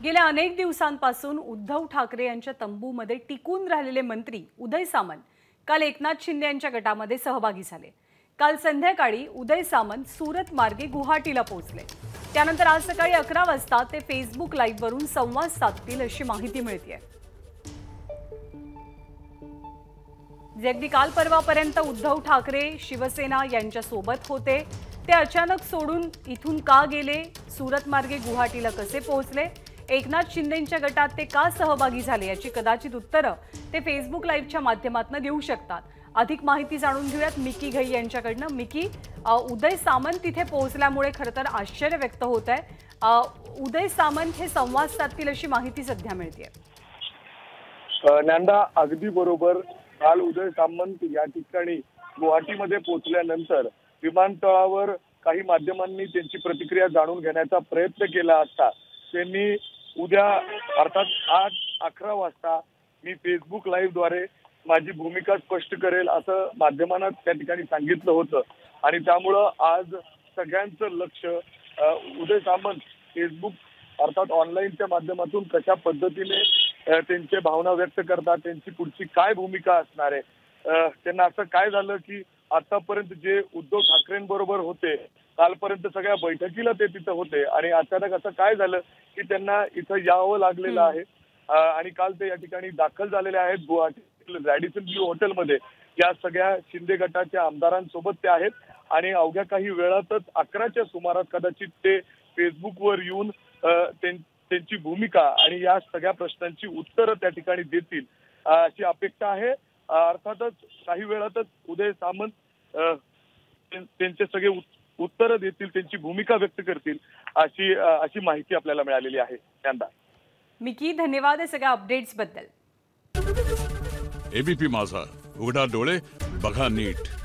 गेल्या अनेक दिवसांपासून उद्धव ठाकरे यांच्या तंबूमध्ये टिकून राहिलेले मंत्री उदय सामंत काल एकनाथ शिंदे यांच्या गटामध्ये सहभागी झाले। काल संध्याकाळी उदय सामंत सुरत मार्गे गुवाहाटीला पोहोचले। त्यानंतर आज सकाळी 11 वाजता ते फेसबुक लाईव्ह वरून संवाद साधतील अशी माहिती मिळते। अगदी काल परवापर्यंत उद्धव ठाकरे शिवसेना यांच्या सोबत होते, ते अचानक सोडून इथून का गेले, सुरत मार्गे गुवाहाटीला कसे पोहोचले, एकनाथ शिंदेंच्या गटात ते का सहभागी झाले याची कदाचित उत्तरं ते फेसबुक लाईव्हच्या माध्यमातून देऊ शकतात। अधिक माहिती जाणून घेऊयात मिकी घई यांच्याकडनं। मिकी, उदय सामंत तिथे पोहोचल्यामुळे खरं तर आश्चर्य व्यक्त होत आहे। उदय सामंत हे संवाद साधतील अशी माहिती सध्या मिळते। नंदा, अगदी बरोबर। काल उदय सामंत या ठिकाणी गुवाहाटीमध्ये पोहोचल्यानंतर विमानतळावर काही माध्यमांनी त्यांची प्रतिक्रिया जाणून घेण्याचा प्रयत्न केला असता त्यांनी उद्या अर्थात आज 11 वाजता मी फेसबुक लाईव्ह द्वारे माझी भूमिका स्पष्ट करेल असं माध्यमांना त्या ठिकाणी सांगितलं होतं। आणि त्यामुळं आज सगळ्यांचं लक्ष उदय सामंत फेसबुक अर्थात ऑनलाईनच्या माध्यमातून कशा पद्धतीने त्यांचे भावना व्यक्त करतात, त्यांची पुढची काय भूमिका असणार आहे। त्यांना असं काय झालं की आतापर्यंत जे उद्धव ठाकरेंबरोबर होते, कालपर्यंत सगळ्या बैठकीला ते तिथं होते आणि अचानक असं काय झालं की त्यांना इथं यावं लागलेलं आहे। आणि काल ते या ठिकाणी दाखल झालेले आहेत गुवाहाटी रॅडिसन ब्लू हॉटेलमध्ये। या सगळ्या शिंदे गटाच्या आमदारांसोबत ते आहेत आणि अवघ्या काही वेळातच 11च्या सुमारास कदाचित ते फेसबुकवर येऊन त्यांची भूमिका आणि या सगळ्या प्रश्नांची उत्तरं त्या ठिकाणी देतील अशी अपेक्षा आहे। अर्थातच काही वेळातच उदय सामंत त्यांचे सगळे उत्तरं देतील, त्यांची भूमिका व्यक्त करतील अशी माहिती आपल्याला मिळालेली आहे। नंदा, मिकी, धन्यवाद या सगळ्या अपडेट्स बद्दल। एबीपी माझा, उघडा डोळे बघा नीट।